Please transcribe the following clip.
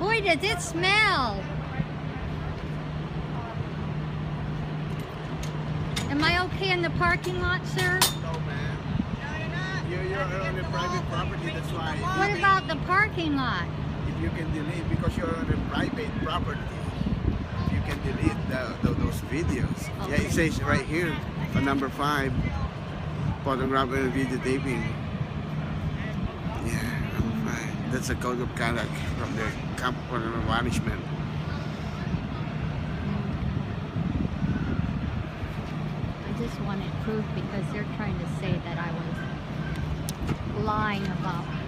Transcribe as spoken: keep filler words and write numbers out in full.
Boy, does it smell! Am I okay in the parking lot, sir? No, man. You're, you're on a private property, that's why. What about the parking lot? If you can delete, because you're on a private property, you can delete the, the, those videos. Okay. Yeah, it says right here on number five, photograph and videotaping. Yeah, number five. That's a code of conduct from the camp for management. I just wanted proof because they're trying to say that I was lying about